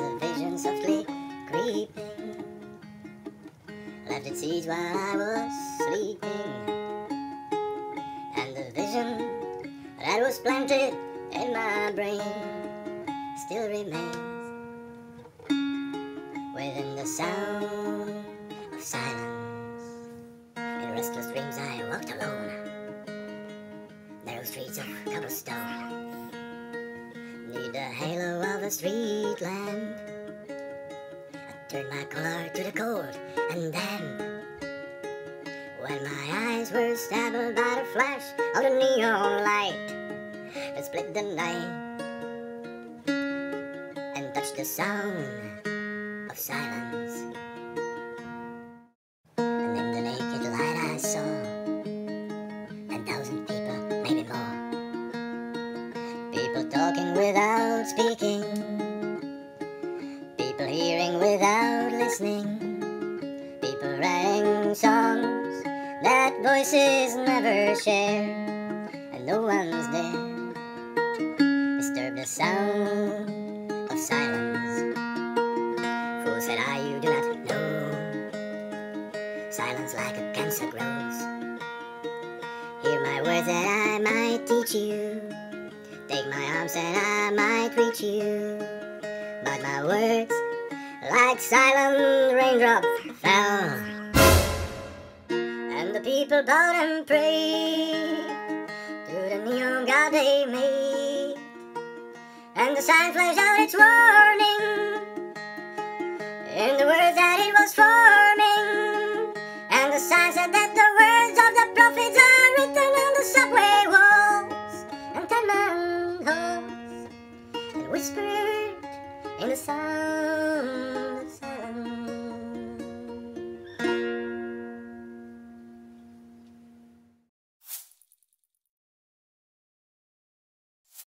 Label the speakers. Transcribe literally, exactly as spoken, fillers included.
Speaker 1: the vision softly creeping left its seeds while I was sleeping, and the vision that was planted in my brain still remains within the sound of silence. In restless dreams I walked alone, narrow streets of cobblestone, neath the halo of a street lamp. I turned my collar to the cold, and then, when my eyes were stabbed by the flash of the neon light that split the night and touched the sound of silence, and in the naked light I saw a thousand people, maybe more, people talking without speaking, people hearing without listening, people writing songs that voices never share, and no one's there to disturb the sound of silence. Fool, said I, you do not know, silence like a cancer grows. Hear my words that I might teach you, take my arms and I might reach you, but my words like silent raindrops fell, and the people bowed and prayed to the neon god they made, and the sign flashed out its warning in the words that it was forming, and the sign said that the words of the prophets are written on the subway walls and tenement halls, and whispered in the sound